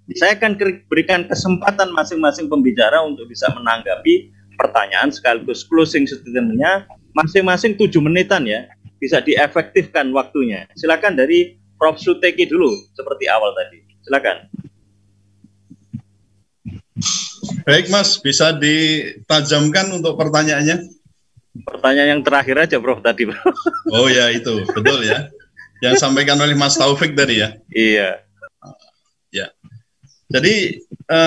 Saya akan berikan kesempatan masing-masing pembicara untuk bisa menanggapi pertanyaan sekaligus closing statement-nya masing-masing 7 menitan ya. Bisa diefektifkan waktunya. Silakan dari Prof. Suteki dulu seperti awal tadi. Silakan. Baik Mas, bisa ditajamkan untuk pertanyaannya? Pertanyaan yang terakhir aja Prof tadi. Oh ya itu, betul ya. Yang sampaikan oleh Mas Taufik tadi ya. Iya. Ya. Jadi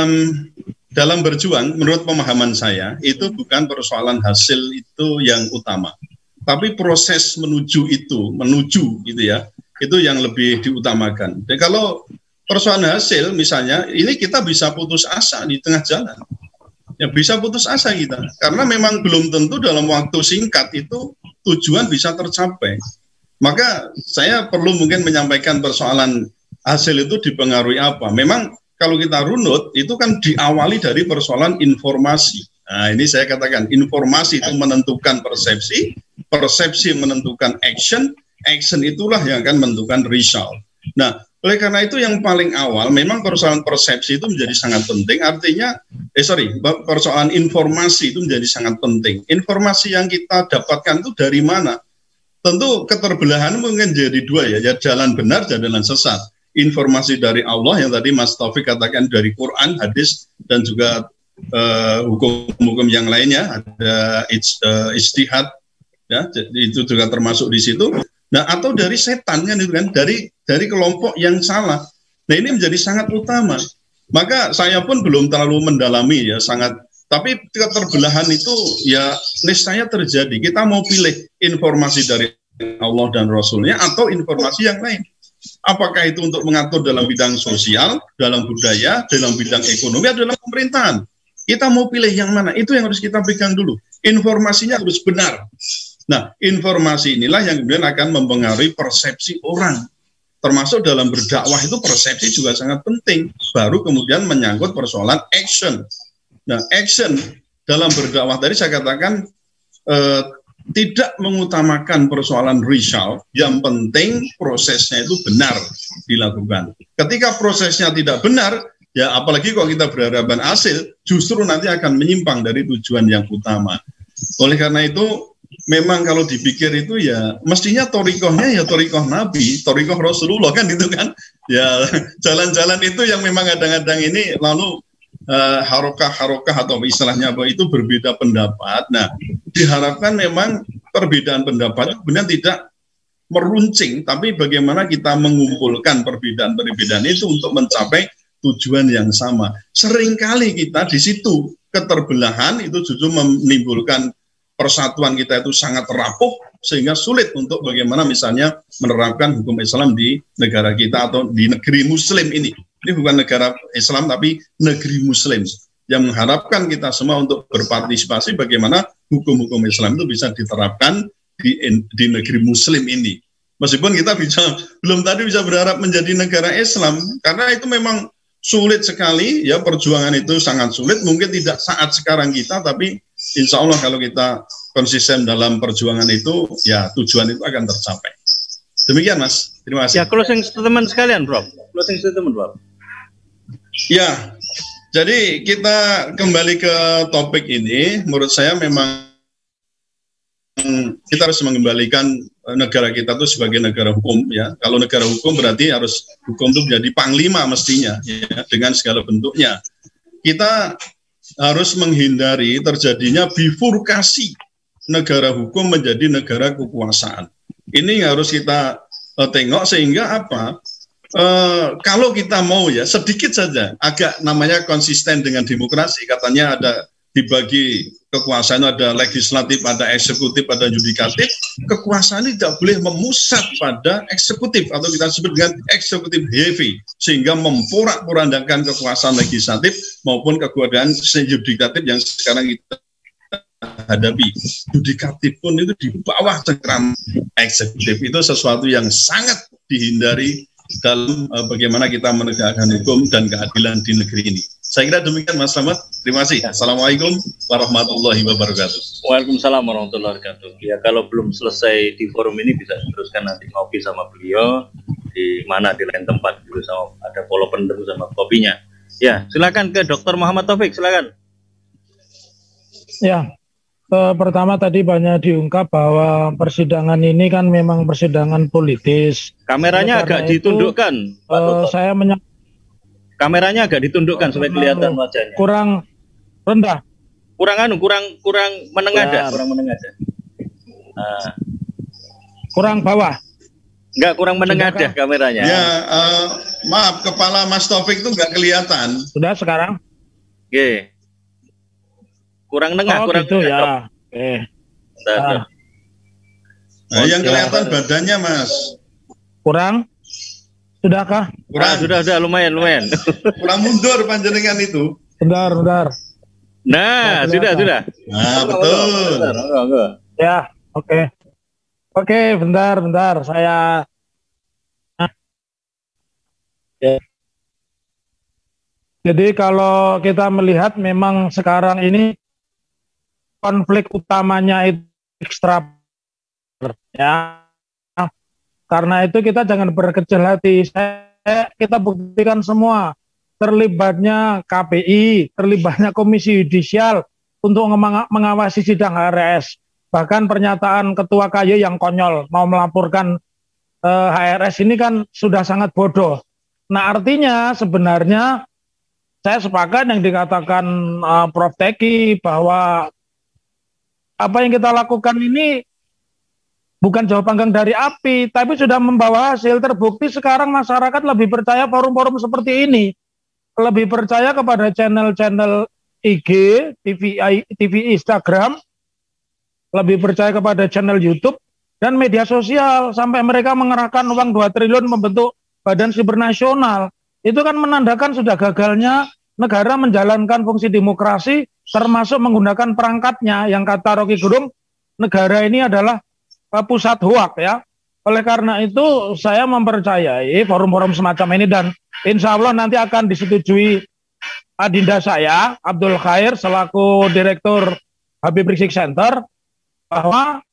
dalam berjuang, menurut pemahaman saya, itu bukan persoalan hasil itu yang utama. Tapi proses menuju gitu ya, itu yang lebih diutamakan. Dan kalau persoalan hasil misalnya, ini kita bisa putus asa di tengah jalan. Ya bisa putus asa kita, karena memang belum tentu dalam waktu singkat itu tujuan bisa tercapai. Maka saya perlu mungkin menyampaikan persoalan hasil itu dipengaruhi apa. Memang kalau kita runut, itu kan diawali dari persoalan informasi. Nah ini saya katakan, informasi itu menentukan persepsi, persepsi menentukan action, action itulah yang akan menentukan result. Nah, oleh karena itu yang paling awal memang persoalan persepsi itu menjadi sangat penting, artinya persoalan informasi itu menjadi sangat penting. Informasi yang kita dapatkan itu dari mana? Tentu keterbelahan mungkin jadi dua ya, jalan benar, jalan sesat. Informasi dari Allah yang tadi Mas Taufik katakan dari Quran, hadis, dan juga hukum-hukum yang lainnya, ada ijtihad, ya, itu juga termasuk di situ. Nah, atau dari setan kan itu kan, dari kelompok yang salah. Nah, ini menjadi sangat utama. Maka saya pun belum terlalu mendalami ya, tapi keterbelahan itu ya niscaya terjadi. Kita mau pilih informasi dari Allah dan Rasulnya atau informasi yang lain. Apakah itu untuk mengatur dalam bidang sosial, dalam budaya, dalam bidang ekonomi, atau dalam pemerintahan. Kita mau pilih yang mana, itu yang harus kita pegang dulu. Informasinya harus benar. Nah, informasi inilah yang kemudian akan mempengaruhi persepsi orang. Termasuk dalam berdakwah itu persepsi juga sangat penting. Baru kemudian menyangkut persoalan action. Nah, action dalam berdakwah tadi saya katakan tidak mengutamakan persoalan result, yang penting prosesnya itu benar dilakukan. Ketika prosesnya tidak benar, ya apalagi kalau kita berhadapan hasil, justru nanti akan menyimpang dari tujuan yang utama. Oleh karena itu, memang kalau dipikir itu ya mestinya torikohnya ya torikoh Nabi, torikoh Rasulullah kan gitu kan. Ya jalan-jalan itu yang memang kadang-kadang ini lalu harokah atau istilahnya apa itu berbeda pendapat. Nah, diharapkan memang perbedaan pendapat benar tidak meruncing, tapi bagaimana kita mengumpulkan perbedaan-perbedaan itu untuk mencapai tujuan yang sama. Seringkali kita di situ keterbelahan itu justru menimbulkan persatuan kita itu sangat rapuh sehingga sulit untuk bagaimana misalnya menerapkan hukum Islam di negara kita atau di negeri Muslim ini. Ini bukan negara Islam tapi negeri Muslim yang mengharapkan kita semua untuk berpartisipasi bagaimana hukum-hukum Islam itu bisa diterapkan di negeri Muslim ini. Meskipun kita belum bisa berharap menjadi negara Islam karena itu memang sulit sekali ya, perjuangan itu sangat sulit. Mungkin tidak saat sekarang kita, tapi insya Allah kalau kita konsisten dalam perjuangan itu ya tujuan itu akan tercapai. Demikian Mas, terima kasih. Ya, closing statement sekalian Prof. Closing statement Prof. Ya, jadi kita kembali ke topik ini. Menurut saya memang kita harus mengembalikan negara kita itu sebagai negara hukum ya. Kalau negara hukum berarti harus hukum itu menjadi panglima mestinya ya, dengan segala bentuknya. Kita harus menghindari terjadinya bifurkasi negara hukum menjadi negara kekuasaan. Ini harus kita tengok sehingga apa? Kalau kita mau ya sedikit saja agak namanya konsisten dengan demokrasi, katanya ada dibagi kekuasaan, ada legislatif, ada eksekutif, ada yudikatif. Kekuasaan ini tidak boleh memusat pada eksekutif atau kita sebut dengan eksekutif heavy sehingga memporak-porandakan kekuasaan legislatif maupun kekuasaan yudikatif yang sekarang kita hadapi. Yudikatif pun itu di bawah cengkram eksekutif, itu sesuatu yang sangat dihindari dalam bagaimana kita menegakkan hukum dan keadilan di negeri ini. Saya kira demikian Mas Slamet. Terima kasih. Assalamualaikum warahmatullahi wabarakatuh. Waalaikumsalam warahmatullahi wabarakatuh. Ya, kalau belum selesai di forum ini bisa diteruskan nanti ngopi sama beliau di mana, di lain tempat, dulu sama ada polo penderu sama kopinya. Ya, silakan ke Dr. Muhammad Taufik, silakan. Ya, pertama tadi banyak diungkap bahwa persidangan ini kan memang persidangan politis. Kameranya agak ditundukkan, Pak Dr. Kameranya agak ditundukkan supaya kelihatan wajahnya. Kurang rendah. Kurang menengadah, kurang menengadah. Nah. Kurang bawah. Enggak, kurang menengadah kameranya. Ya, maaf, kepala Mas Taufik itu enggak kelihatan. Sudah sekarang? Oke. Kurang nengah, kurang gitu nengah, ya. Nah, yang kelihatan badannya, Mas. Kurang? Sudahkah? Kurang. Sudah, lumayan. Kurang mundur panjenengan itu. Bentar. Nah, sudah. Nah, betul. Ya, oke. Oke, bentar. Saya ya. Jadi kalau kita melihat memang sekarang ini konflik utamanya itu ekstra, ya. Karena itu kita jangan berkecil hati. Kita buktikan semua terlibatnya KPI, terlibatnya Komisi Yudisial untuk mengawasi sidang HRS. Bahkan pernyataan Ketua KY yang konyol mau melaporkan HRS ini kan sudah sangat bodoh. Nah, artinya sebenarnya saya sepakat yang dikatakan Prof. Teki bahwa apa yang kita lakukan ini bukan jauh panggang dari api, tapi sudah membawa hasil. Terbukti sekarang masyarakat lebih percaya forum-forum seperti ini, lebih percaya kepada channel-channel IG, TV Instagram, lebih percaya kepada channel YouTube dan media sosial, sampai mereka mengerahkan uang 2 triliun membentuk Badan Siber Nasional. Itu kan menandakan sudah gagalnya negara menjalankan fungsi demokrasi, termasuk menggunakan perangkatnya, yang kata Rocky Gerung, negara ini adalah pusat hoak, ya. Oleh karena itu saya mempercayai forum-forum semacam ini, dan insya Allah nanti akan disetujui adinda saya Abdul Khair selaku Direktur Habib Rizik Center, bahwa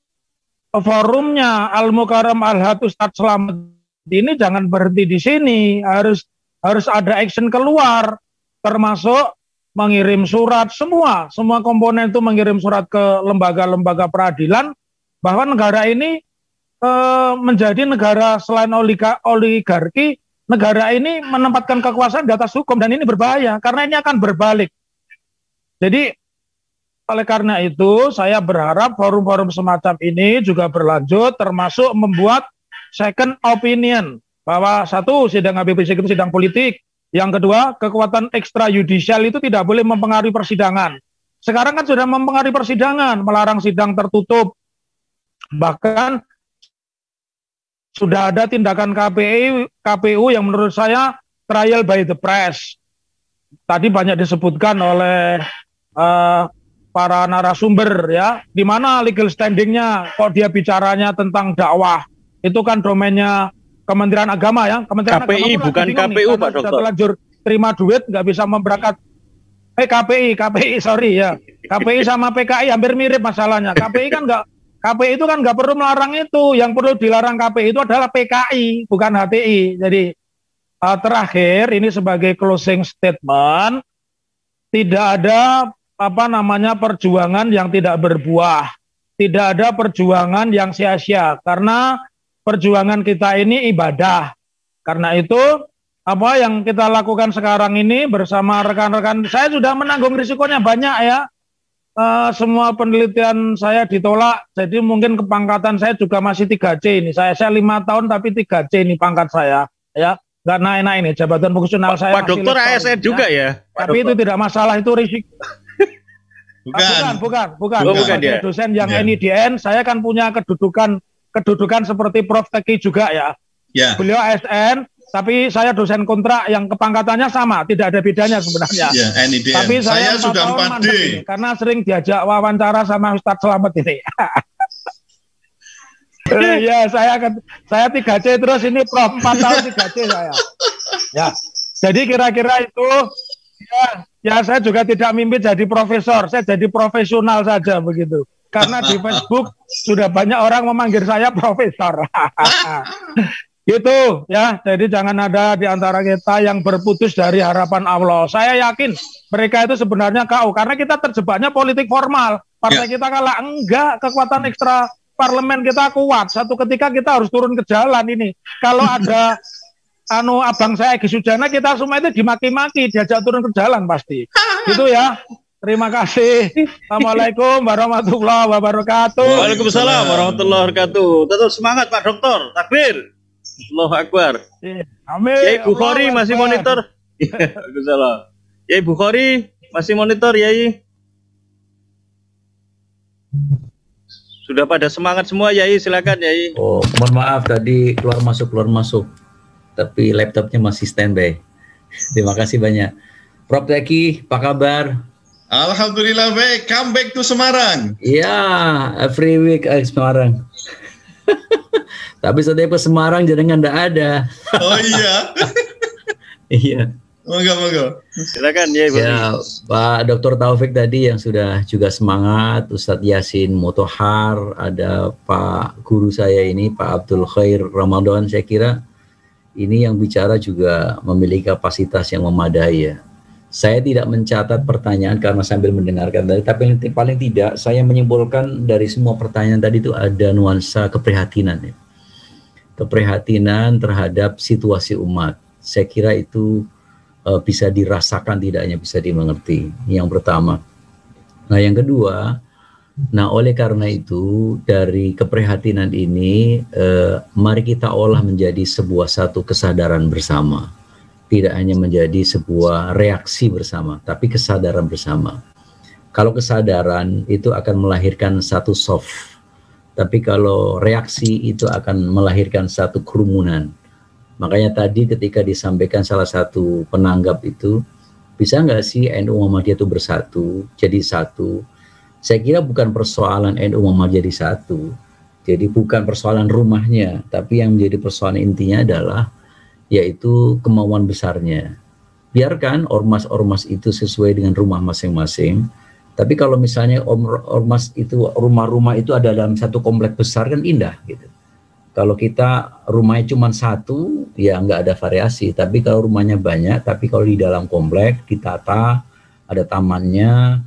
forumnya Al Mukarram Al Haq Ustadz Slamet ini jangan berhenti di sini, harus ada action keluar, termasuk mengirim surat, semua komponen itu mengirim surat ke lembaga-lembaga peradilan bahwa negara ini menjadi negara selain oligarki, negara ini menempatkan kekuasaan di atas hukum, dan ini berbahaya karena ini akan berbalik. Jadi oleh karena itu saya berharap forum-forum semacam ini juga berlanjut, termasuk membuat second opinion bahwa satu, sidang Habib Rizik itu sidang politik. Yang kedua, kekuatan ekstrajudisial itu tidak boleh mempengaruhi persidangan. Sekarang kan sudah mempengaruhi persidangan, melarang sidang tertutup. Bahkan sudah ada tindakan KPU yang menurut saya trial by the press. Tadi banyak disebutkan oleh para narasumber, ya, di mana legal standingnya, kok dia bicaranya tentang dakwah. Itu kan domainnya Kementerian Agama, ya. Kementerian KPI Agama bukan KPU, Pak Dokter. Terlanjur terima duit, nggak bisa memberangkat. KPI, sorry ya. KPI sama PKI hampir mirip masalahnya. KPI itu kan nggak perlu melarang itu. Yang perlu dilarang KPI itu adalah PKI, bukan HTI. Jadi terakhir ini sebagai closing statement, tidak ada perjuangan yang tidak berbuah, tidak ada perjuangan yang sia-sia, karena perjuangan kita ini ibadah. Karena itu apa yang kita lakukan sekarang ini bersama rekan-rekan, saya sudah menanggung risikonya banyak, ya. Semua penelitian saya ditolak, jadi mungkin kepangkatan saya juga masih 3C ini. Saya 5 tahun tapi 3C ini pangkat saya, ya. Nggak naik-naik ini, jabatan fungsional saya. Pak Dokter ASN juga, ya. Tapi itu tidak masalah, itu risiko. Bukan dia. Dosen yang NIDN, saya kan punya kedudukan seperti Prof. Teki juga, ya. Beliau ASN, tapi saya dosen kontrak yang kepangkatannya sama, tidak ada bedanya sebenarnya. NIDN. Tapi saya sudah 4D. Karena sering diajak wawancara sama Ustadz Slamet ini. Ya, saya 3C terus ini Prof. 4 tahun 3C saya. Ya. Jadi kira-kira itu, ya saya juga tidak mimpi jadi profesor, saya jadi profesional saja begitu. Karena di Facebook sudah banyak orang memanggil saya profesor. Gitu ya, jadi jangan ada di antara kita yang berputus dari harapan Allah. Saya yakin mereka itu sebenarnya KO, karena kita terjebaknya politik formal. Partai kita kalah, enggak, kekuatan ekstra parlemen kita kuat. Satu ketika kita harus turun ke jalan ini. Kalau ada abang saya Egy Sujana, kita semua itu dimaki-maki, diajak turun ke jalan pasti. Gitu ya. Terima kasih. Assalamualaikum warahmatullahi wabarakatuh. Waalaikumsalam warahmatullahi wabarakatuh. Tetap semangat Pak Dokter. Takbir. Allahu Akbar. Amin. Yai Bukhari masih monitor. Waalaikumsalam. Yai Bukhari masih monitor, Yai. Sudah pada semangat semua, Yai, silakan, Yai. Oh, mohon maaf tadi keluar masuk. Tapi laptopnya masih standby. Terima kasih banyak. Prof Teki, apa kabar? Alhamdulillah baik, come back to Semarang. Iya, every week Semarang. Tapi setiap ke Semarang jaringan nggak ada. Oh iya. Iya. Moga. Silakan ya, Pak Dr. Taufik tadi yang sudah juga semangat, Ustadz Yasin Motohar, ada Pak guru saya ini, Pak Abdul Khair Ramadan. Saya kira ini yang bicara juga memiliki kapasitas yang memadai ya. Saya tidak mencatat pertanyaan karena sambil mendengarkan tadi, tapi paling tidak saya menyimpulkan dari semua pertanyaan tadi itu ada nuansa keprihatinan ya. Keprihatinan terhadap situasi umat. Saya kira itu bisa dirasakan, tidak hanya bisa dimengerti. Yang pertama. Nah, yang kedua, oleh karena itu dari keprihatinan ini mari kita olah menjadi sebuah satu kesadaran bersama. Tidak hanya menjadi sebuah reaksi bersama, tapi kesadaran bersama. Kalau kesadaran itu akan melahirkan satu soft, tapi kalau reaksi itu akan melahirkan satu kerumunan. Makanya tadi ketika disampaikan salah satu penanggap itu, bisa nggak sih NU Muhammadiyah itu bersatu, jadi satu? Saya kira bukan persoalan NU Muhammadiyah jadi satu, jadi bukan persoalan rumahnya, tapi yang menjadi persoalan intinya adalah yaitu kemauan besarnya. Biarkan ormas-ormas itu sesuai dengan rumah masing-masing. Tapi kalau misalnya ormas itu, rumah-rumah itu ada dalam satu komplek besar kan indah gitu. Kalau kita rumahnya cuma satu, ya nggak ada variasi. Tapi kalau rumahnya banyak, tapi kalau di dalam komplek ditata, ada tamannya,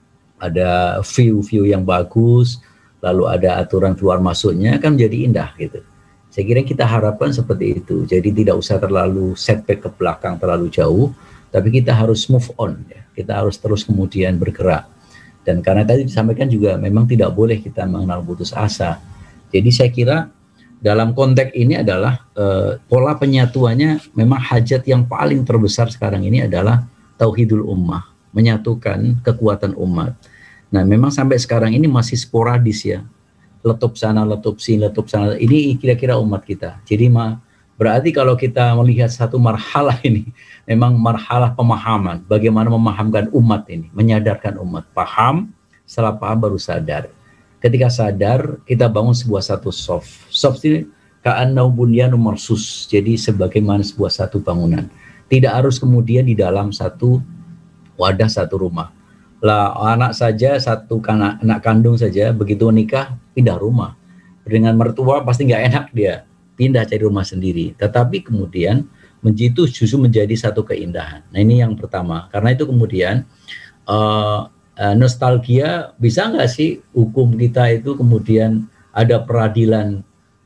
ada view-view yang bagus, lalu ada aturan keluar masuknya, kan menjadi indah gitu. Saya kira kita harapkan seperti itu. Jadi tidak usah terlalu setback ke belakang terlalu jauh, tapi kita harus move on. Ya. Kita harus terus kemudian bergerak. Dan karena tadi disampaikan juga memang tidak boleh kita mengenal putus asa. Jadi saya kira dalam konteks ini adalah pola penyatuannya memang hajat yang paling terbesar sekarang ini adalah tauhidul ummah, menyatukan kekuatan umat. Nah memang sampai sekarang ini masih sporadis ya. Letup sana, letup sini, letup sana. Ini kira-kira umat kita. Jadi berarti kalau kita melihat satu marhalah ini, memang marhalah pemahaman. Bagaimana memahamkan umat ini, menyadarkan umat. Paham, setelah paham baru sadar. Ketika sadar, kita bangun sebuah satu soft. Soft ini ka'annau bunyanun marsus. Jadi sebagaimana sebuah satu bangunan. Tidak harus kemudian di dalam satu wadah, satu rumah. Lah anak saja, satu anak kandung saja, begitu nikah pindah rumah. Dengan mertua pasti nggak enak dia, pindah cari rumah sendiri. Tetapi kemudian justru menjadi satu keindahan. Nah ini yang pertama. Karena itu kemudian nostalgia, bisa nggak sih hukum kita itu kemudian ada peradilan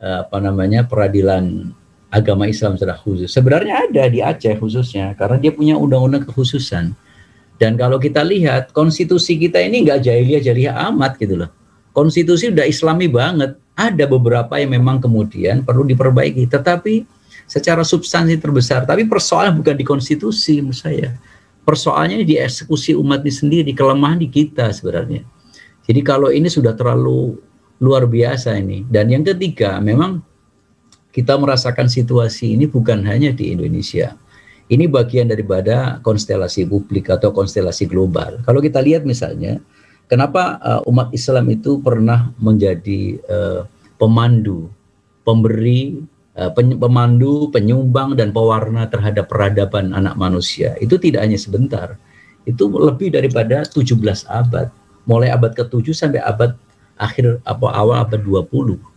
peradilan agama Islam secara khusus. Sebenarnya ada di Aceh khususnya, karena dia punya undang-undang kekhususan. Dan kalau kita lihat konstitusi kita ini nggak jahiliyah amat gitu loh. Konstitusi udah Islami banget. Ada beberapa yang memang kemudian perlu diperbaiki. Tetapi secara substansi terbesar. Tapi persoalan bukan di konstitusi menurut saya. Persoalannya di eksekusi umat ini sendiri. Kelemahan di kita sebenarnya. Jadi kalau ini sudah terlalu luar biasa ini. Dan yang ketiga memang kita merasakan situasi ini bukan hanya di Indonesia. Ini bagian daripada konstelasi publik atau konstelasi global. Kalau kita lihat misalnya, kenapa umat Islam itu pernah menjadi pemandu, pemberi, pemandu, penyumbang, dan pewarna terhadap peradaban anak manusia. Itu tidak hanya sebentar. Itu lebih daripada 17 abad. Mulai abad ke-7 sampai abad awal abad 20.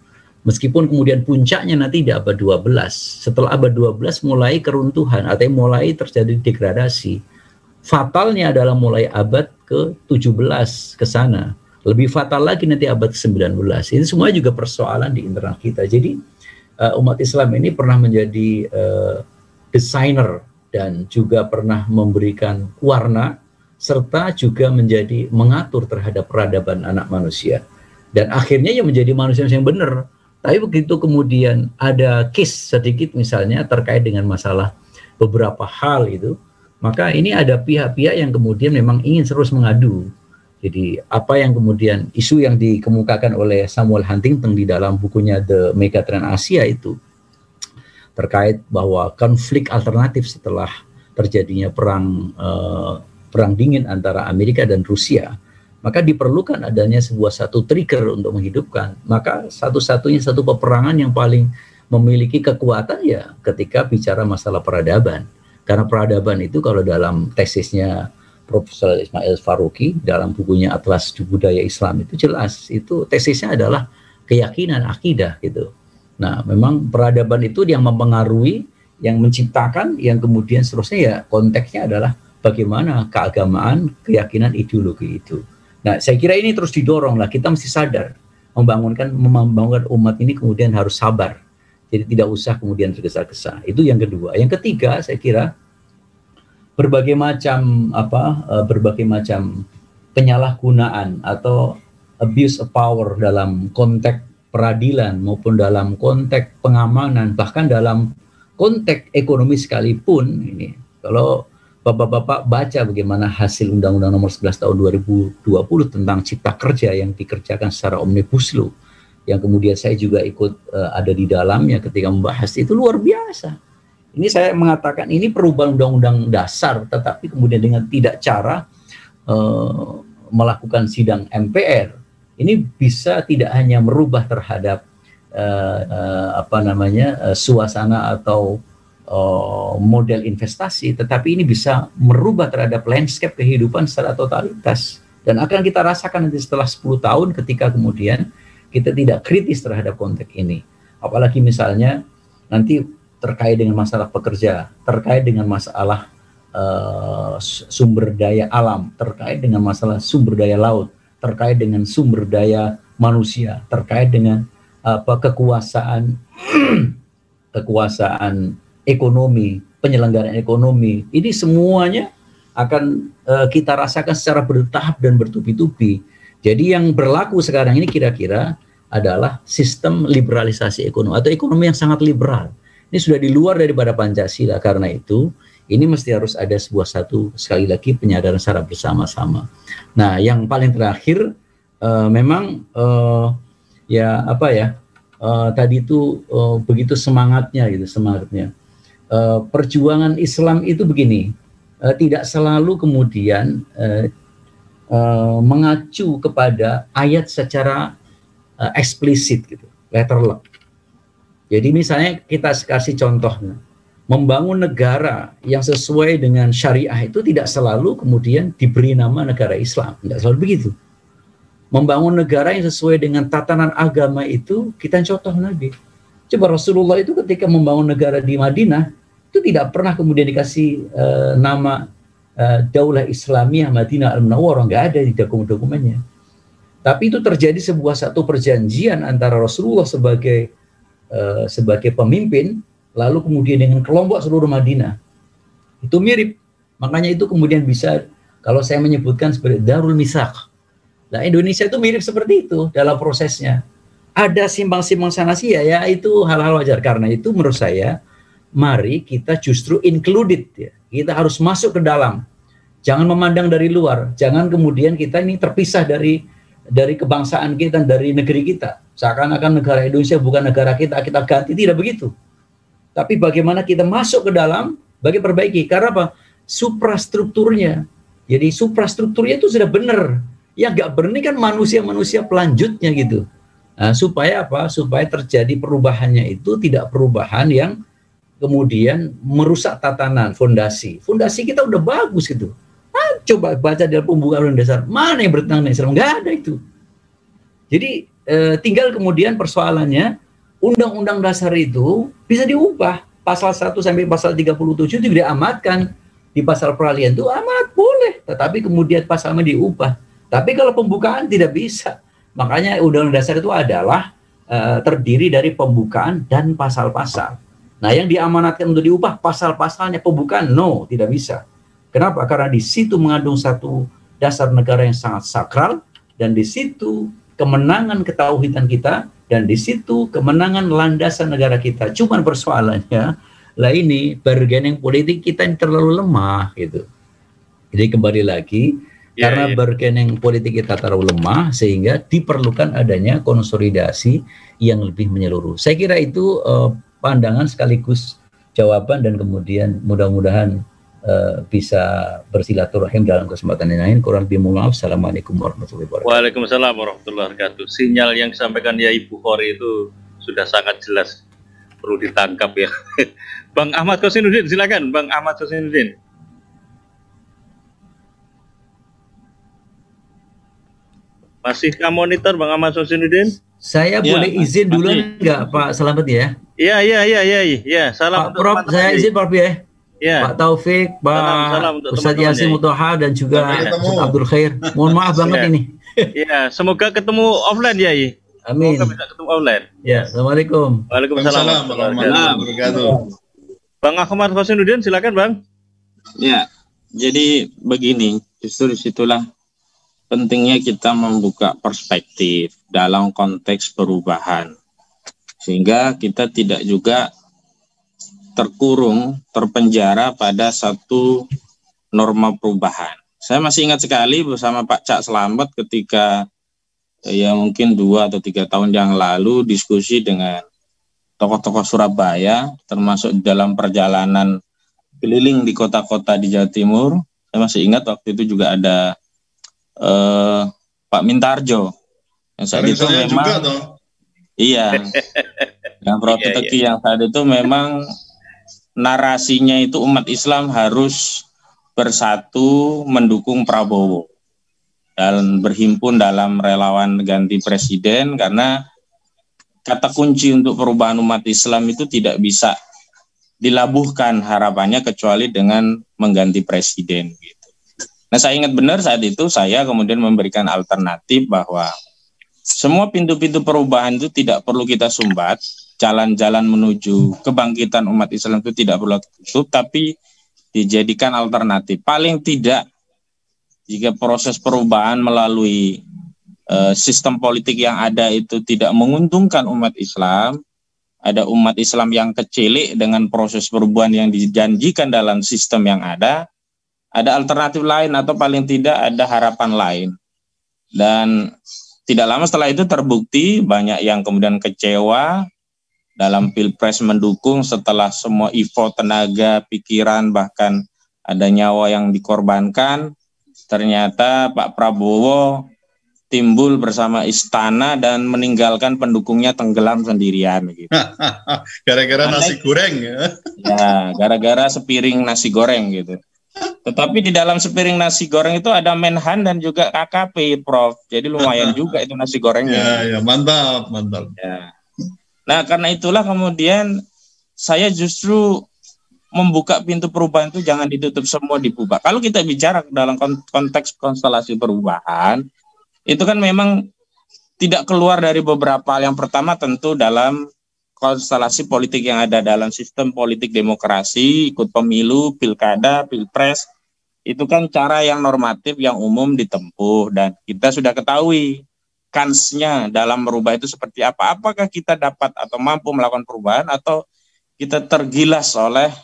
Meskipun kemudian puncaknya nanti di abad 12. Setelah abad 12 mulai keruntuhan atau mulai terjadi degradasi. Fatalnya adalah mulai abad ke-17 ke sana. Lebih fatal lagi nanti abad ke-19. Ini semua juga persoalan di internal kita. Jadi umat Islam ini pernah menjadi desainer dan juga pernah memberikan warna serta juga menjadi mengatur terhadap peradaban anak manusia. Dan akhirnya ya menjadi manusia yang benar. Tapi begitu kemudian ada case sedikit misalnya terkait dengan masalah beberapa hal itu, maka ini ada pihak-pihak yang kemudian memang ingin terus mengadu. Jadi apa yang kemudian isu yang dikemukakan oleh Samuel Huntington di dalam bukunya The Megatrend Asia itu terkait bahwa konflik alternatif setelah terjadinya perang dingin antara Amerika dan Rusia, maka diperlukan adanya satu trigger untuk menghidupkan. Maka satu-satunya satu peperangan yang paling memiliki kekuatan ya ketika bicara masalah peradaban. Karena peradaban itu kalau dalam tesisnya Profesor Ismail Faruqi dalam bukunya Atlas Budaya Islam itu jelas, itu tesisnya adalah keyakinan, akidah gitu. Nah, memang peradaban itu yang mempengaruhi, yang menciptakan, yang kemudian seterusnya ya konteksnya adalah bagaimana keagamaan, keyakinan, ideologi itu. Nah, saya kira ini terus didorong lah, kita mesti sadar membangunkan umat ini kemudian harus sabar. Jadi tidak usah kemudian tergesa-gesa. Itu yang kedua. Yang ketiga, saya kira berbagai macam penyalahgunaan atau abuse of power dalam konteks peradilan maupun dalam konteks pengamanan, bahkan dalam konteks ekonomi sekalipun ini. Kalau Bapak-bapak baca bagaimana hasil Undang-Undang Nomor 11 Tahun 2020 tentang Cipta Kerja yang dikerjakan secara omnibus law, yang kemudian saya juga ikut ada di dalamnya ketika membahas, itu luar biasa. Ini saya mengatakan ini perubahan Undang-Undang Dasar, tetapi kemudian dengan tidak cara melakukan sidang MPR, ini bisa tidak hanya merubah terhadap suasana atau model investasi, tetapi ini bisa merubah terhadap landscape kehidupan secara totalitas. Dan akan kita rasakan nanti setelah 10 tahun ketika kemudian kita tidak kritis terhadap konteks ini. Apalagi misalnya nanti terkait dengan masalah pekerja, terkait dengan masalah sumber daya alam, terkait dengan masalah sumber daya laut, terkait dengan sumber daya manusia, terkait dengan kekuasaan ekonomi, penyelenggaraan ekonomi, ini semuanya akan kita rasakan secara bertahap dan bertubi-tubi. Jadi yang berlaku sekarang ini kira-kira adalah sistem liberalisasi ekonomi atau ekonomi yang sangat liberal. Ini sudah di luar daripada Pancasila, karena itu ini mesti harus ada sekali lagi penyadaran secara bersama-sama. Nah, yang paling terakhir tadi itu begitu semangatnya. Perjuangan Islam itu begini, tidak selalu kemudian mengacu kepada ayat secara eksplisit gitu, letterlock. Jadi misalnya kita kasih contoh, membangun negara yang sesuai dengan syariah itu tidak selalu kemudian diberi nama negara Islam, tidak selalu begitu. Membangun negara yang sesuai dengan tatanan agama itu kita contoh Nabi. Coba Rasulullah itu ketika membangun negara di Madinah itu tidak pernah kemudian dikasih nama Daulah Islamiyah Madinah Al-Munawwarah, nggak ada di dokumen-dokumennya. Tapi itu terjadi satu perjanjian antara Rasulullah sebagai pemimpin, lalu kemudian dengan kelompok seluruh Madinah. Itu mirip. Makanya itu kemudian bisa, kalau saya menyebutkan sebagai Darul Mitsaq. Nah, Indonesia itu mirip seperti itu dalam prosesnya. Ada simpang-simpang sana sih ya itu hal-hal wajar. Karena itu menurut saya, mari kita justru included ya. Kita harus masuk ke dalam. Jangan memandang dari luar. Jangan kemudian kita ini terpisah dari kebangsaan kita, dari negeri kita. Seakan-akan negara Indonesia bukan negara kita ganti. Tidak begitu. Tapi bagaimana kita masuk ke dalam, bagaimana perbaiki. Karena apa? Suprastrukturnya. Jadi suprastrukturnya itu sudah benar. Ya nggak benar kan manusia-manusia pelanjutnya gitu. Nah, supaya apa? Supaya terjadi perubahannya itu tidak perubahan yang kemudian merusak tatanan, fondasi. Fondasi kita udah bagus gitu. Coba baca dalam pembukaan dasar, mana yang bertentangan dengan Islam? Nggak ada itu. Jadi tinggal kemudian persoalannya Undang-undang dasar itu bisa diubah. Pasal 1 sampai pasal 37 itu diamatkan. Di pasal peralihan itu amat boleh, tetapi kemudian pasalnya diubah. Tapi kalau pembukaan tidak bisa. Makanya undang-undang dasar itu adalah terdiri dari pembukaan dan pasal-pasal. Nah, yang diamanatkan untuk diubah pasal-pasalnya, pembukaan no, tidak bisa. Kenapa? Karena di situ mengandung satu dasar negara yang sangat sakral, dan di situ kemenangan ketauhidan kita, dan di situ kemenangan landasan negara kita. Cuman persoalannya, lah ini bargaining politik kita yang terlalu lemah gitu. Jadi kembali lagi, karena bargaining politik kita terlalu lemah, sehingga diperlukan adanya konsolidasi yang lebih menyeluruh. Saya kira itu pandangan sekaligus jawaban, dan kemudian mudah-mudahan bisa bersilaturahim dalam kesempatan yang lain. Kurang lebih mohon maaf. Assalamualaikum warahmatullahi wabarakatuh. Waalaikumsalam warahmatullahi wabarakatuh. Sinyal yang disampaikan ya Ibu Khori itu sudah sangat jelas, perlu ditangkap ya. Bang Ahmad Kosinuddin, silakan Bang Ahmad Kosinuddin. Masihkah monitor Bang Ahmad Kosinuddin? Saya boleh izin dulu enggak Pak Selamat ya? Iya. Salam Pak Prof, saya izin Prof ya. Ya. Pak Taufik, Pak Ustadz Yasin Mutoha, dan juga Ustadz Abdul Khair. Mohon maaf banget ini. Iya, semoga ketemu offline ya. Amin. Semoga bisa ketemu offline. Ya, Assalamualaikum. Waalaikumsalam warahmatullahi wabarakatuh. Bang Ahmad Kosinuddin, silakan Bang. Ya, jadi begini, justru disitulah pentingnya kita membuka perspektif dalam konteks perubahan. Sehingga kita tidak juga terkurung, terpenjara pada satu norma perubahan. Saya masih ingat sekali bersama Pak Cak Selamat ketika ya mungkin 2 atau 3 tahun yang lalu diskusi dengan tokoh-tokoh Surabaya, termasuk dalam perjalanan keliling di kota-kota di Jawa Timur. Saya masih ingat waktu itu juga ada Pak Mintarjo. Yang saat itu memang juga, iya, yang Proteki yang saat itu memang narasinya itu umat Islam harus bersatu mendukung Prabowo dan berhimpun dalam relawan ganti presiden, karena kata kunci untuk perubahan umat Islam itu tidak bisa dilabuhkan harapannya kecuali dengan mengganti presiden gitu. Nah, saya ingat benar saat itu saya kemudian memberikan alternatif bahwa semua pintu-pintu perubahan itu tidak perlu kita sumbat, jalan-jalan menuju kebangkitan umat Islam itu tidak perlu tutup, tapi dijadikan alternatif. Paling tidak jika proses perubahan melalui sistem politik yang ada itu tidak menguntungkan umat Islam, ada umat Islam yang kecilik dengan proses perubahan yang dijanjikan dalam sistem yang ada alternatif lain atau paling tidak ada harapan lain. Dan tidak lama setelah itu terbukti banyak yang kemudian kecewa dalam Pilpres mendukung setelah semua effort, tenaga, pikiran, bahkan ada nyawa yang dikorbankan. Ternyata Pak Prabowo timbul bersama istana dan meninggalkan pendukungnya tenggelam sendirian gitu. Gara-gara nasi goreng ya. Ya, gara-gara sepiring nasi goreng gitu. Tetapi di dalam sepiring nasi goreng itu ada Menhan dan juga KKP, Prof. Jadi lumayan juga itu nasi gorengnya. Ya, mantap. Ya. Nah, karena itulah kemudian saya justru membuka pintu perubahan itu jangan ditutup semua, dibuka. Kalau kita bicara dalam konteks konstelasi perubahan, itu kan memang tidak keluar dari beberapa hal. Yang pertama tentu dalam konstelasi politik yang ada dalam sistem politik demokrasi, ikut pemilu, pilkada, pilpres, itu kan cara yang normatif, yang umum ditempuh, dan kita sudah ketahui kansnya dalam merubah itu seperti apa. Apakah kita dapat atau mampu melakukan perubahan, atau kita tergilas oleh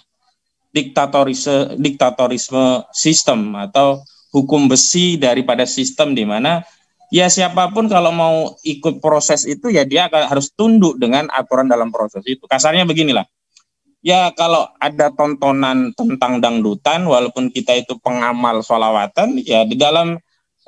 diktatorisme sistem atau hukum besi daripada sistem, di mana ya siapapun kalau mau ikut proses itu ya dia harus tunduk dengan aturan dalam proses itu. Kasarnya beginilah. Ya kalau ada tontonan tentang dangdutan, walaupun kita itu pengamal sholawatan, ya di dalam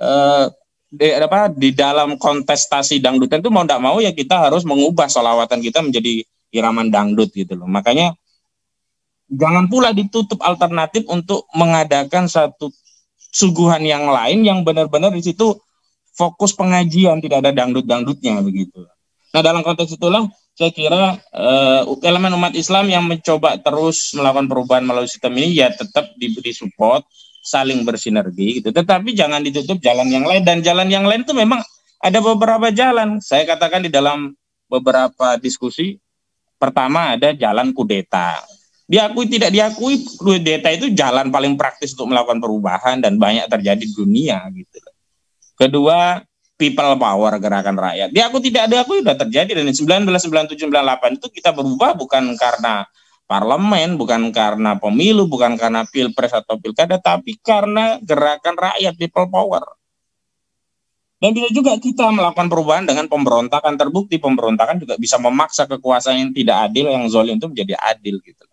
di dalam kontestasi dangdutan itu mau tidak mau ya kita harus mengubah sholawatan kita menjadi iraman dangdut gitu loh. Makanya jangan pula ditutup alternatif untuk mengadakan satu suguhan yang lain yang benar-benar di situ fokus pengajian, tidak ada dangdut-dangdutnya begitu. Nah, dalam konteks itulah saya kira elemen umat Islam yang mencoba terus melakukan perubahan melalui sistem ini ya tetap diberi support, saling bersinergi gitu. Tetapi jangan ditutup jalan yang lain, dan jalan yang lain itu memang ada beberapa jalan. Saya katakan di dalam beberapa diskusi, pertama ada jalan kudeta. Diakui tidak diakui, kudeta itu jalan paling praktis untuk melakukan perubahan dan banyak terjadi di dunia gitu. Kedua, people power, gerakan rakyat. Diakui tidak diakui sudah terjadi, dan 1997-98 itu kita berubah bukan karena parlemen, bukan karena pemilu, bukan karena pilpres atau pilkada, tapi karena gerakan rakyat, people power. Dan bisa juga kita melakukan perubahan dengan pemberontakan. Terbukti pemberontakan juga bisa memaksa kekuasaan yang tidak adil, yang zalim itu menjadi adil gitu.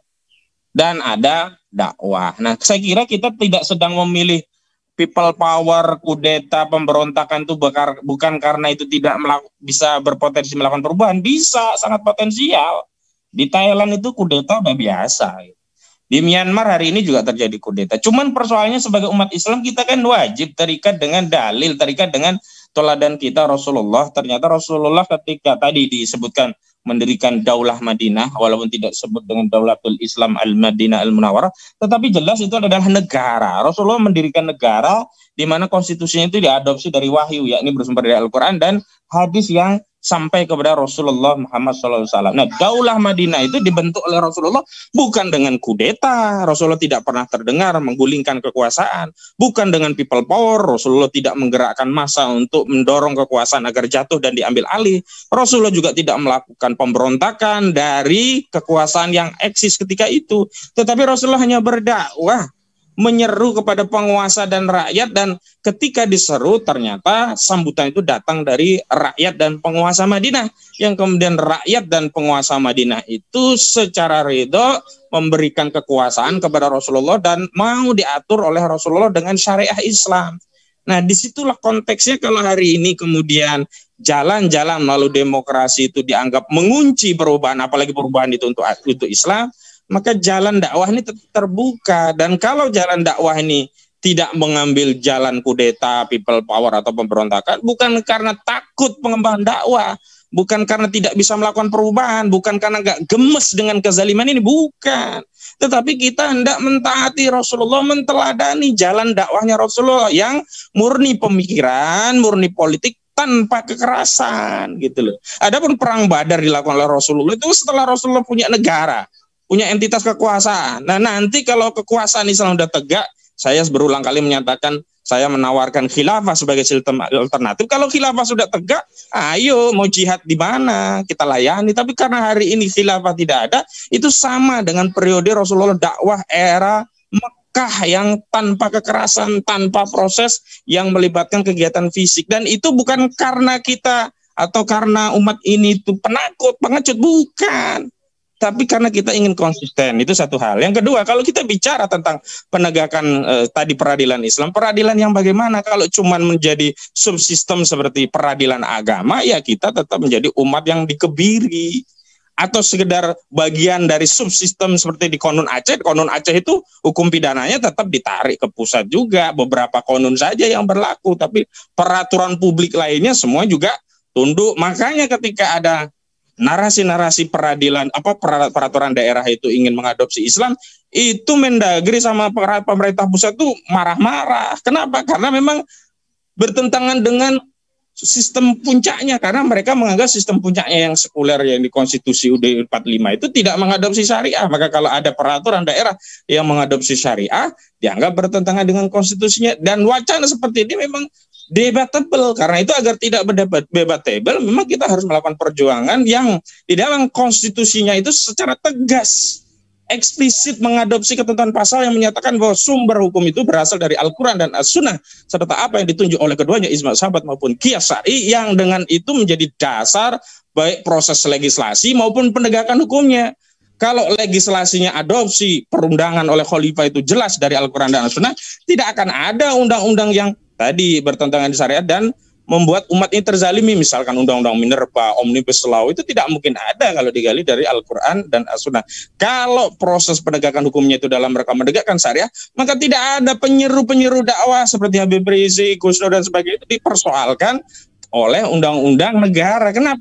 Dan ada dakwah. Nah, saya kira kita tidak sedang memilih people power, kudeta, pemberontakan itu bukan karena itu tidak bisa berpotensi melakukan perubahan. Bisa, sangat potensial. Di Thailand itu kudeta udah biasa. Di Myanmar hari ini juga terjadi kudeta. Cuman persoalannya sebagai umat Islam kita kan wajib terikat dengan dalil, terikat dengan teladan kita Rasulullah. Ternyata Rasulullah ketika tadi disebutkan mendirikan Daulah Madinah, walaupun tidak disebut dengan Daulatul Islam Al-Madinah Al-Munawwarah, tetapi jelas itu adalah negara. Rasulullah mendirikan negara di mana konstitusinya itu diadopsi dari wahyu, yakni bersumber dari Al-Quran dan hadis yang sampai kepada Rasulullah Muhammad SAW. Nah, Daulah Madinah itu dibentuk oleh Rasulullah bukan dengan kudeta. Rasulullah tidak pernah terdengar menggulingkan kekuasaan. Bukan dengan people power. Rasulullah tidak menggerakkan massa untuk mendorong kekuasaan agar jatuh dan diambil alih. Rasulullah juga tidak melakukan pemberontakan dari kekuasaan yang eksis ketika itu. Tetapi Rasulullah hanya berdakwah, menyeru kepada penguasa dan rakyat, dan ketika diseru ternyata sambutan itu datang dari rakyat dan penguasa Madinah, yang kemudian rakyat dan penguasa Madinah itu secara ridho memberikan kekuasaan kepada Rasulullah dan mau diatur oleh Rasulullah dengan syariah Islam. Nah, disitulah konteksnya kalau hari ini kemudian jalan-jalan melalui demokrasi itu dianggap mengunci perubahan, apalagi perubahan itu untuk Islam, maka jalan dakwah ini terbuka. Dan kalau jalan dakwah ini tidak mengambil jalan kudeta, people power atau pemberontakan, bukan karena takut pengembangan dakwah, bukan karena tidak bisa melakukan perubahan, bukan karena nggak gemes dengan kezaliman ini, bukan. Tetapi kita hendak mentaati Rasulullah, menteladani jalan dakwahnya Rasulullah yang murni pemikiran, murni politik, tanpa kekerasan gitu loh. Adapun perang Badar dilakukan oleh Rasulullah itu setelah Rasulullah punya negara, punya entitas kekuasaan. Nah, nanti kalau kekuasaan Islam sudah tegak, saya berulang kali menyatakan saya menawarkan khilafah sebagai sistem alternatif. Kalau khilafah sudah tegak, ayo mau jihad di mana kita layani. Tapi karena hari ini khilafah tidak ada, itu sama dengan periode Rasulullah dakwah era Mekah yang tanpa kekerasan, tanpa proses yang melibatkan kegiatan fisik. Dan itu bukan karena kita atau karena umat ini itu penakut, pengecut, bukan. Tapi karena kita ingin konsisten, itu satu hal. Yang kedua, kalau kita bicara tentang penegakan tadi peradilan Islam, peradilan yang bagaimana? Kalau cuma menjadi subsistem seperti peradilan agama, ya kita tetap menjadi umat yang dikebiri. Atau sekedar bagian dari subsistem seperti di Konun Aceh. Konun Aceh itu hukum pidananya tetap ditarik ke pusat juga. Beberapa konun saja yang berlaku, tapi peraturan publik lainnya semua juga tunduk. Makanya ketika ada narasi-narasi peradilan peraturan daerah itu ingin mengadopsi Islam, itu Mendagri sama pemerintah pusat itu marah-marah. Kenapa? Karena memang bertentangan dengan sistem puncaknya, karena mereka menganggap sistem puncaknya yang sekuler yang di Konstitusi UUD 45 itu tidak mengadopsi syariah. Maka kalau ada peraturan daerah yang mengadopsi syariah, dianggap bertentangan dengan konstitusinya. Dan wacana seperti ini memang debatable. Karena itu agar tidak debatable, memang kita harus melakukan perjuangan yang di dalam konstitusinya itu secara tegas, eksplisit mengadopsi ketentuan pasal yang menyatakan bahwa sumber hukum itu berasal dari Al-Quran dan As-Sunnah, serta apa yang ditunjuk oleh keduanya, ijma sahabat maupun qiyas syar'i, yang dengan itu menjadi dasar baik proses legislasi maupun penegakan hukumnya. Kalau legislasinya adopsi perundangan oleh khalifah itu jelas dari Al-Quran dan As-Sunnah, tidak akan ada undang-undang yang tadi bertentangan di syariat dan membuat umat ini terzalimi. Misalkan undang-undang Minerba, Omnibus Law, itu tidak mungkin ada kalau digali dari Al-Quran dan As-Sunnah. Kalau proses penegakan hukumnya itu dalam rangka menegakkan syariah, maka tidak ada penyeru-penyeru dakwah seperti Habib Rizik, Gus Dur dan sebagainya itu dipersoalkan oleh undang-undang negara. Kenapa?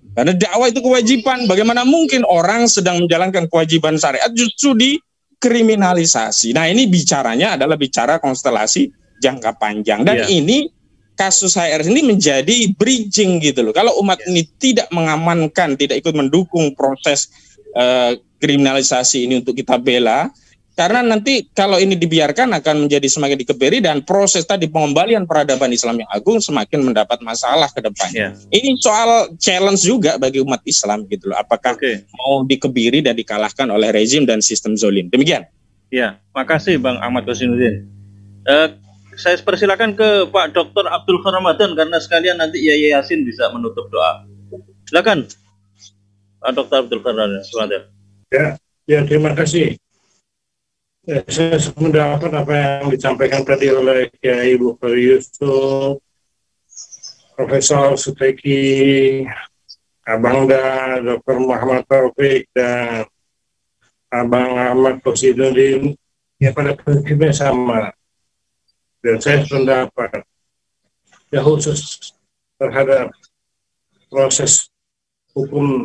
Karena dakwah itu kewajiban. Bagaimana mungkin orang sedang menjalankan kewajiban syariat justru dikriminalisasi. Nah, ini bicaranya adalah bicara konstelasi jangka panjang. Dan ini kasus HR ini menjadi bridging gitu loh. Kalau umat ini tidak mengamankan, tidak ikut mendukung proses kriminalisasi ini untuk kita bela, karena nanti kalau ini dibiarkan akan menjadi semakin dikebiri dan proses tadi pengembalian peradaban Islam yang agung semakin mendapat masalah ke depannya. Ini soal challenge juga bagi umat Islam gitu loh. Apakah mau dikebiri dan dikalahkan oleh rezim dan sistem zolim. Demikian. Ya, makasih Bang Ahmad Kosinuddin. Saya persilakan ke Pak Dr. Abdul Khair Ramadan karena sekalian nanti Yai Yasin bisa menutup doa. Silakan Pak Dr. Abdul Khair Ramadan. Ya, terima kasih. Saya mendapat apa yang disampaikan tadi oleh Kiai Bukhari Yusuf, Profesor Suteki, Abang Da, Dr. Muhammad Taufik, dan Abang Ahmad Kosinuddin, ya pada prinsipnya sama. Dan saya pendapat, ya khusus terhadap proses hukum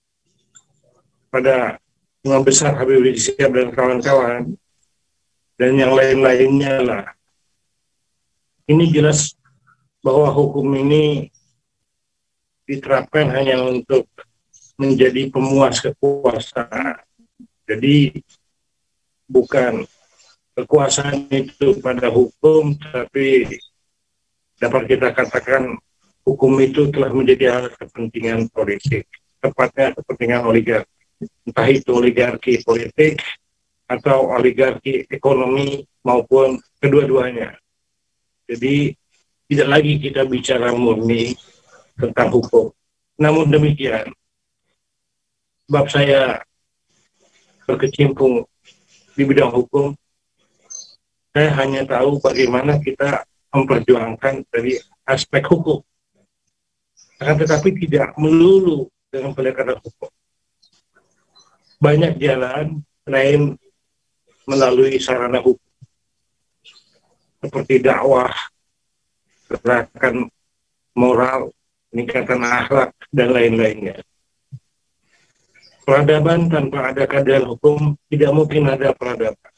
pada Imam Besar Habib Rizik Syihab dan kawan-kawan, dan yang lain-lainnya lah. Ini jelas bahwa hukum ini diterapkan hanya untuk menjadi pemuas kekuasaan. Jadi bukan kekuasaan itu pada hukum, tapi dapat kita katakan hukum itu telah menjadi alat kepentingan politik, tepatnya kepentingan oligarki. Entah itu oligarki politik atau oligarki ekonomi maupun kedua-duanya. Jadi tidak lagi kita bicara murni tentang hukum. Namun demikian, sebab saya berkecimpung di bidang hukum, saya hanya tahu bagaimana kita memperjuangkan dari aspek hukum. Akan tetapi tidak melulu dengan pendekatan hukum. Banyak jalan selain melalui sarana hukum, seperti dakwah, gerakan moral, peningkatan akhlak, dan lain-lainnya. Peradaban tanpa ada keadilan hukum tidak mungkin ada peradaban.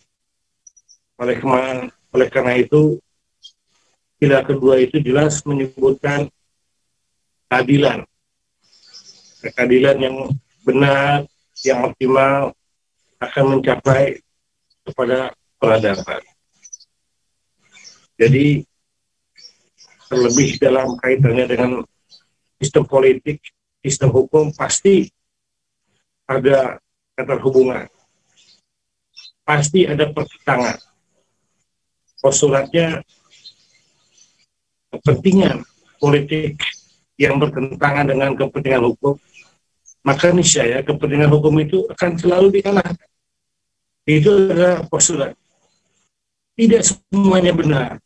Oleh karena itu, sila kedua itu jelas menyebutkan keadilan. Keadilan yang benar, yang optimal akan mencapai kepada peradaban. Jadi terlebih dalam kaitannya dengan sistem politik, sistem hukum pasti ada keterhubungan, pasti ada pertentangan. Postulatnya kepentingan politik yang bertentangan dengan kepentingan hukum, maka niscaya kepentingan hukum itu akan selalu dikalahkan. Itu adalah postulat. Tidak semuanya benar.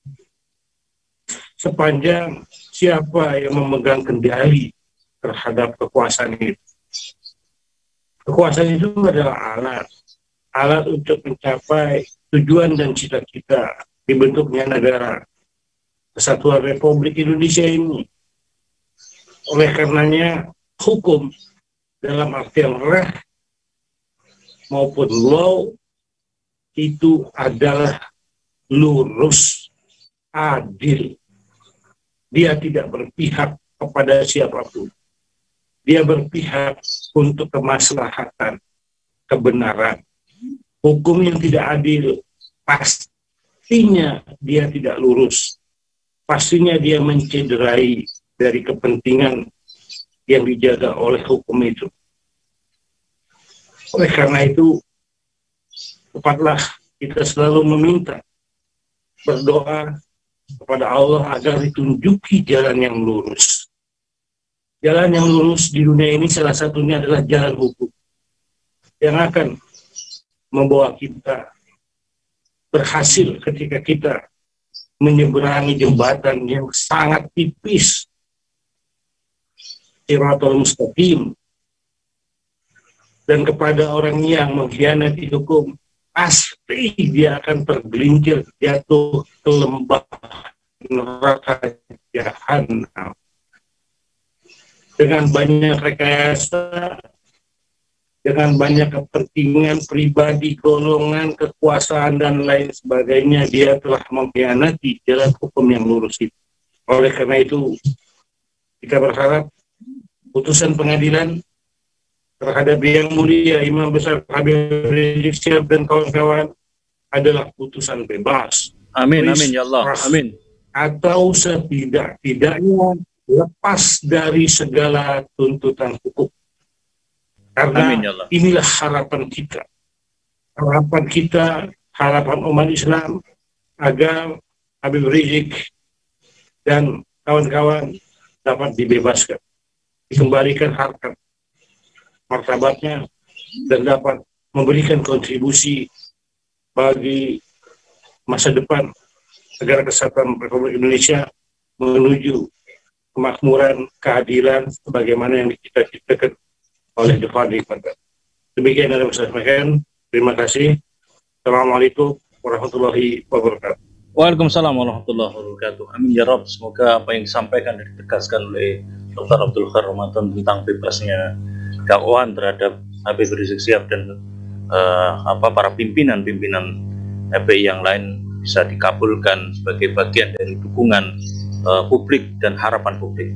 Sepanjang siapa yang memegang kendali terhadap kekuasaan itu. Kekuasaan itu adalah alat untuk mencapai tujuan dan cita-cita dibentuknya negara Kesatuan Republik Indonesia ini. Oleh karenanya hukum dalam artian reh maupun law itu adalah lurus, adil. Dia tidak berpihak kepada siapapun. Dia berpihak untuk kemaslahatan, kebenaran. Hukum yang tidak adil pastinya dia tidak lurus. Pastinya dia mencederai dari kepentingan yang dijaga oleh hukum itu. Oleh karena itu, tepatlah kita selalu meminta, berdoa kepada Allah agar ditunjuki jalan yang lurus. Jalan yang lurus di dunia ini salah satunya adalah jalan hukum yang akan membawa kita berhasil ketika kita menyeberangi jembatan yang sangat tipis, Shiratal Mustaqim. Dan kepada orang yang mengkhianati hukum, pasti dia akan tergelincir jatuh ke lembah neraka jahanam. dengan banyak rekayasa, dengan banyak kepentingan pribadi, golongan, kekuasaan, dan lain sebagainya, dia telah mengkhianati jalan hukum yang lurus itu. Oleh karena itu, kita berharap putusan pengadilan terhadap Yang Mulia Imam Besar Habib Rizik Syihab dan kawan-kawan adalah putusan bebas. Amin, amin ya Allah, amin. Atau setidak-tidaknya lepas dari segala tuntutan hukum. Karena Amin, ya Allah. Inilah harapan kita. Harapan kita, harapan umat Islam agar Habib Rizik dan kawan-kawan dapat dibebaskan, dikembalikan harkat martabatnya, dan dapat memberikan kontribusi bagi masa depan negara kesatuan Republik Indonesia menuju kemakmuran, keadilan, sebagaimana yang dicita-citakan oleh The Fadli Qadar. Demikian yang saya sampaikan. Terima kasih. Assalamualaikum warahmatullahi wabarakatuh. Waalaikumsalam warahmatullahi wabarakatuh. Amin ya Rabb. Semoga apa yang disampaikan dan ditegaskan oleh Dr. Abdul Khair Ramadan tentang bebasnya dakwaan terhadap Habib Rizik Syihab dan para pimpinan-pimpinan FPI yang lain bisa dikabulkan sebagai bagian dari dukungan publik dan harapan publik.